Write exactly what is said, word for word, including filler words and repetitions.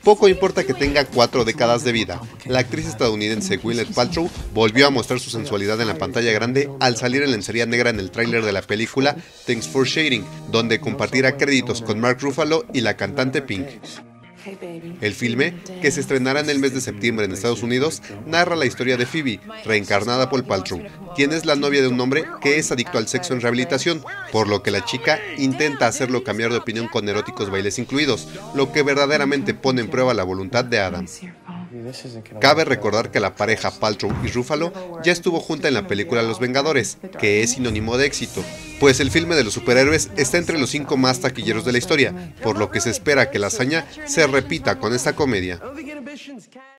Poco importa que tenga cuatro décadas de vida, la actriz estadounidense Gwyneth Paltrow volvió a mostrar su sensualidad en la pantalla grande al salir en lencería negra en el tráiler de la película Thanks for Sharing, donde compartirá créditos con Mark Ruffalo y la cantante Pink. El filme, que se estrenará en el mes de septiembre en Estados Unidos, narra la historia de Phoebe, reencarnada por Paltrow, quien es la novia de un hombre que es adicto al sexo en rehabilitación, por lo que la chica intenta hacerlo cambiar de opinión con eróticos bailes incluidos, lo que verdaderamente pone en prueba la voluntad de Adam. Cabe recordar que la pareja Paltrow y Ruffalo ya estuvo junta en la película Los Vengadores, que es sinónimo de éxito, pues el filme de los superhéroes está entre los cinco más taquilleros de la historia, por lo que se espera que la hazaña se repita con esta comedia.